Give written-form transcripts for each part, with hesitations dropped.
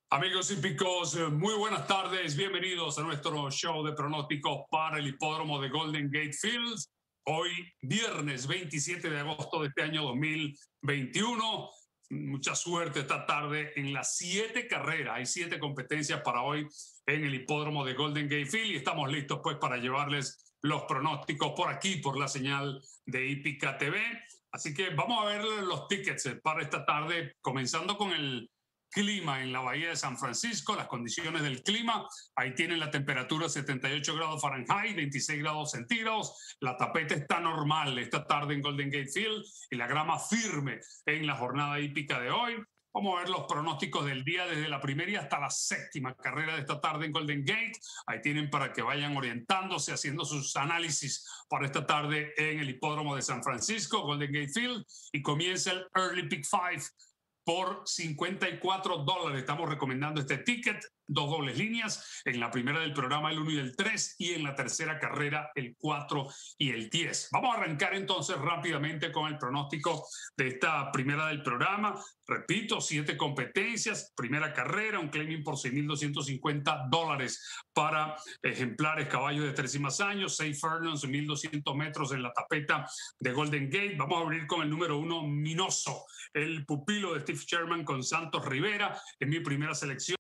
Amigos hípicos, muy buenas tardes. Bienvenidos a nuestro show de pronósticos para el hipódromo de Golden Gate Fields. Hoy, viernes 27 de agosto de este año 2021. Mucha suerte esta tarde en las 7 carreras. Hay 7 competencias para hoy en el hipódromo de Golden Gate Field y estamos listos pues para llevarles los pronósticos por aquí, por la señal de Hípica TV. Así que vamos a ver los tickets para esta tarde, comenzando con el clima en la bahía de San Francisco, las condiciones del clima. Ahí tienen la temperatura 78 grados Fahrenheit, 26 grados centígrados. La tapeta está normal esta tarde en Golden Gate Field y la grama firme en la jornada hípica de hoy. Vamos a ver los pronósticos del día desde la primera y hasta la séptima carrera de esta tarde en Golden Gate. Ahí tienen para que vayan orientándose, haciendo sus análisis para esta tarde en el hipódromo de San Francisco, Golden Gate Field. Y comienza el Early Pick 5 por $54. Estamos recomendando este ticket, 2 dobles líneas, en la primera del programa el 1 y el 3 y en la tercera carrera el 4 y el 10. Vamos a arrancar entonces rápidamente con el pronóstico de esta primera del programa. Repito, 7 competencias, primera carrera, un claiming por $6,250 para ejemplares caballos de 3 y más años, 6 furlongs, 1,200 metros en la tapeta de Golden Gate. Vamos a abrir con el número 1, Minoso, el pupilo de Steve Sherman con Santos Rivera. En mi primera selección.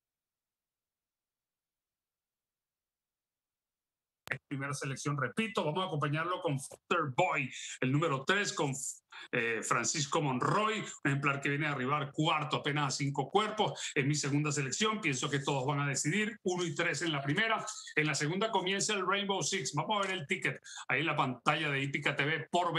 Repito, vamos a acompañarlo con Foster Boy, el número 3, con Francisco Monroy, un ejemplar que viene a arribar cuarto apenas a 5 cuerpos. En mi segunda selección, pienso que todos van a decidir, 1 y 3 en la primera. En la segunda comienza el Rainbow Six. Vamos a ver el ticket ahí en la pantalla de Hípica TV por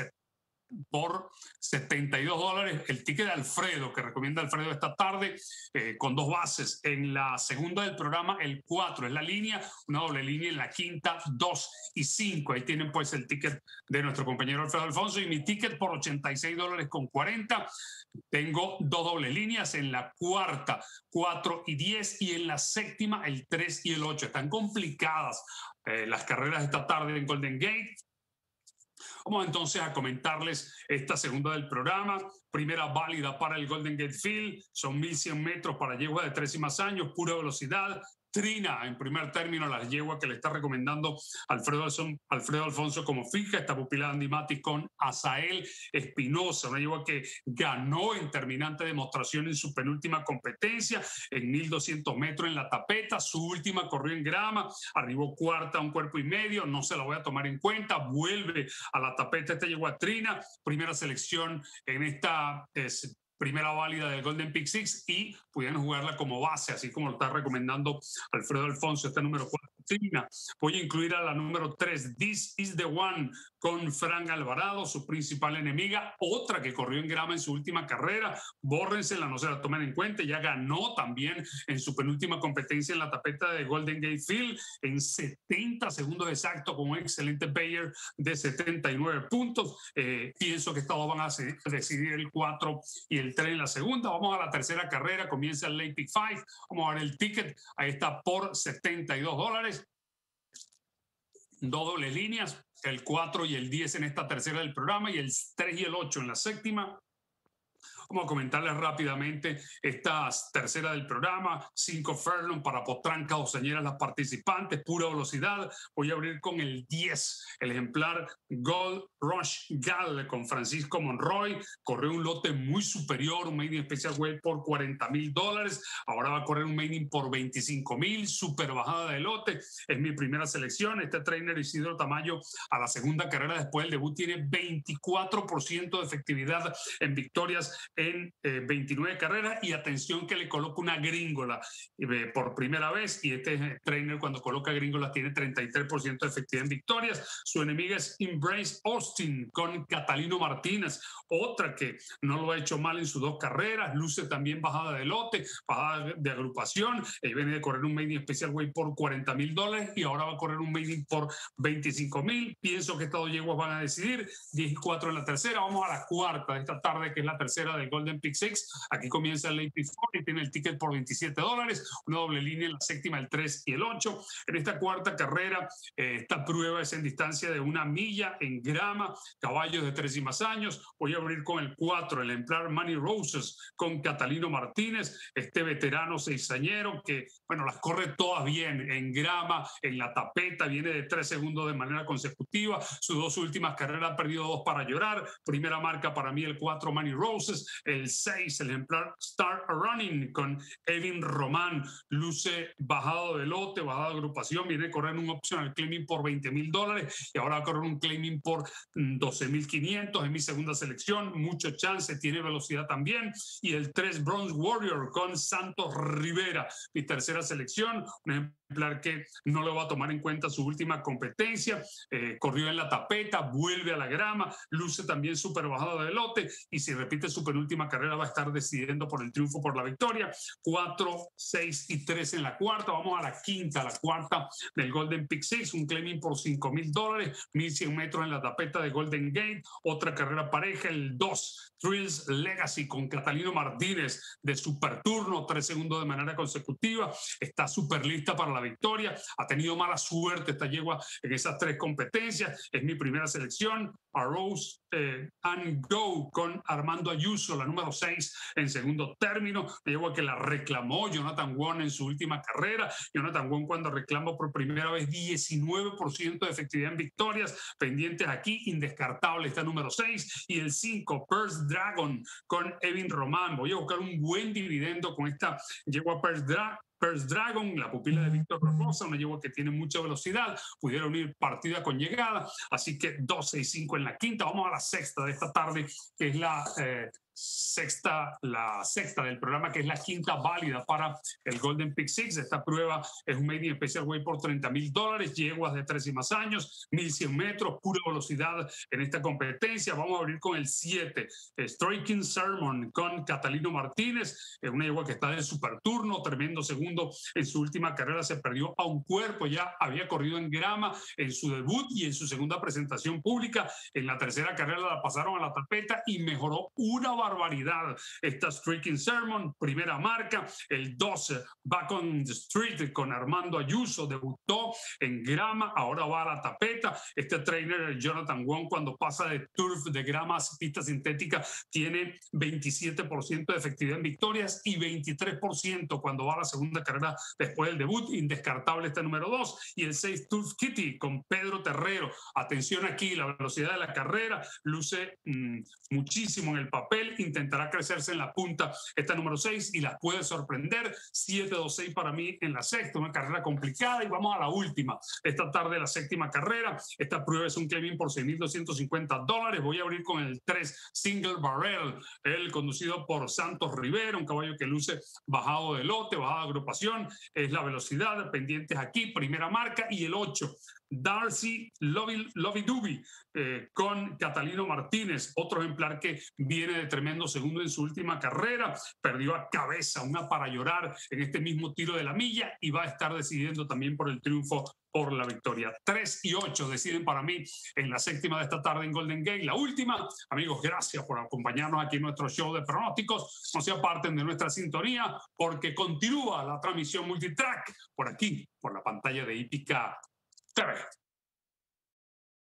$72. El ticket de Alfredo, que recomienda Alfredo esta tarde, con 2 bases. En la segunda del programa, el 4 es la línea, una doble línea en la quinta, 2 y 5. Ahí tienen pues el ticket de nuestro compañero Alfredo Alfonso y mi ticket por $86.40. Tengo 2 dobles líneas en la cuarta, 4 y 10, y en la séptima, el 3 y el 8. Están complicadas las carreras esta tarde en Golden Gate. Vamos entonces a comentarles esta segunda del programa. Primera válida para el Golden Gate Field. Son 1,100 metros para yegua de 3 y más años, pura velocidad. Trina, en primer término, la yegua que le está recomendando Alfredo Alfonso como fija. Esta pupila de Andy Mati con Azael Espinosa, una yegua que ganó en terminante demostración en su penúltima competencia, en 1,200 metros en la tapeta. Su última corrió en grama, arribó cuarta a 1 cuerpo y medio. No se la voy a tomar en cuenta. Vuelve a la tapeta esta yegua Trina, primera selección en esta primera válida del Golden Pick 6 y pudieron jugarla como base, así como lo está recomendando Alfredo Alfonso, este número 4. Trina. Voy a incluir a la número 3, This is the One, con Fran Alvarado, su principal enemiga, otra que corrió en grama en su última carrera. Bórrensela, no se la tomen en cuenta. Ya ganó también en su penúltima competencia en la tapeta de Golden Gate Field en 70 segundos exactos, con un excelente Bayer de 79 puntos. Pienso que todos van a decidir el 4 y el 3 en la segunda. Vamos a la tercera carrera, comienza el Late Pick 5. Vamos a ver el ticket, ahí está por $72. 2 dobles líneas, el 4 y el 10 en esta tercera del programa y el 3 y el 8 en la séptima. Vamos a comentarles rápidamente esta tercera del programa. 5 furlong para potranca doceñeras las participantes, pura velocidad. Voy a abrir con el 10, el ejemplar Gold Rush Gal con Francisco Monroy. Corrió un lote muy superior, un maiden special weight por $40,000. Ahora va a correr un maiden por $25,000, super bajada de lote. Es mi primera selección. Este trainer Isidro Tamayo, a la segunda carrera después del debut, tiene 24% de efectividad en victorias en 29 carreras. Y atención que le coloca una gringola por primera vez, y este trainer cuando coloca gringolas tiene 33% de efectividad en victorias. Su enemiga es Embrace Austin con Catalino Martínez, otra que no lo ha hecho mal en sus 2 carreras. Luce también bajada de lote, bajada de agrupación. Viene de correr un maiden special weight por $40,000 y ahora va a correr un maiden por $25,000. Pienso que estas 2 yeguas van a decidir 10 y 4 en la tercera. Vamos a la cuarta de esta tarde, que es la tercera del Golden Pick Six. Aquí comienza el AP4 y tiene el ticket por $27, una doble línea en la séptima, el 3 y el 8. En esta cuarta carrera, esta prueba es en distancia de 1 milla en grama, caballos de 3 y más años. Voy a abrir con el 4, el ejemplar Money Roses con Catalino Martínez, este veterano seisañero que, bueno, las corre todas bien en grama, en la tapeta, viene de 3 segundos de manera consecutiva. Sus 2 últimas carreras ha perdido 2 para llorar. Primera marca para mí el 4 Money Roses, el 6 el ejemplar Start Running con Evin Román, luce bajado de lote, bajada de agrupación, viene a correr un optional claiming por $20 y ahora va a correr un claiming por 12.500. Es mi segunda selección, mucho chance, tiene velocidad también. Y el 3 Bronze Warrior con Santos Rivera, mi tercera selección, un ejemplar que no le va a tomar en cuenta su última competencia, corrió en la tapeta, vuelve a la grama, luce también súper bajado de lote y si repite su penúltima carrera va a estar decidiendo por el triunfo, por la victoria. 4, 6 y 3 en la cuarta. Vamos a la quinta, la cuarta del Golden Pick Six, un claiming por $5,000, 1,100 metros en la tapeta de Golden Gate. Otra carrera pareja, el 2 Thrills Legacy con Catalino Martínez de super turno, 3 segundos de manera consecutiva. Está súper lista para la victoria. Ha tenido mala suerte esta yegua en esas 3 competencias. Es mi primera selección. Arose and Go con Armando Ayuso, la número 6 en segundo término. Yegua que la reclamó Jonathan Wong en su última carrera. Jonathan Wong, cuando reclamó por primera vez 19% de efectividad en victorias, pendientes aquí, indescartable esta número 6. Y el 5 Purse Dragon con Evin Román. Voy a buscar un buen dividendo con esta yegua Purse Dragon, la pupila de Víctor Rosa, una yegua que tiene mucha velocidad, pudieron ir partida con llegada, así que 12 y 5 en la quinta. Vamos a la sexta de esta tarde, que es la sexta del programa, que es la quinta válida para el Golden Pick Six. Esta prueba es un Made in Special Weight por $30,000, yeguas de 3 y más años, 1,100 metros, pura velocidad en esta competencia. Vamos a abrir con el 7, Striking Sermon con Catalino Martínez, una yegua que está de super turno, tremendo segundo en su última carrera, se perdió a un cuerpo, ya había corrido en grama en su debut y en su segunda presentación pública. En la tercera carrera la pasaron a la tapeta y mejoró una barbaridad. Esta Striking Sermon, primera marca. El 12 Back on the Street con Armando Ayuso, debutó en grama, ahora va a la tapeta. Este trainer Jonathan Wong, cuando pasa de turf, de grama a pista sintética, tiene 27% de efectividad en victorias y 23% cuando va a la segunda carrera después del debut. Indescartable este número 2. Y el 6 Turf Kitty con Pedro Terrero. Atención aquí, la velocidad de la carrera luce muchísimo en el papel, intentará crecerse en la punta esta número 6 y las puede sorprender. 7-2-6 para mí en la sexta, una carrera complicada. Y vamos a la última esta tarde, la séptima carrera. Esta prueba es un claiming por $6,250. Voy a abrir con el 3 Single Barrel, el conducido por Santos Rivera, un caballo que luce bajado de lote, bajada de agrupación, es la velocidad, pendientes aquí, primera marca. Y el 8 Darcy Lovey Dooby con Catalino Martínez, otro ejemplar que viene de tremendo segundo en su última carrera, perdió a cabeza, una para llorar en este mismo tiro de la milla y va a estar decidiendo también por el triunfo, por la victoria. 3 y 8 deciden para mí en la séptima de esta tarde en Golden Gate. La última, amigos, gracias por acompañarnos aquí en nuestro show de pronósticos. No se aparten de nuestra sintonía porque continúa la transmisión multitrack por aquí, por la pantalla de Hípica TV.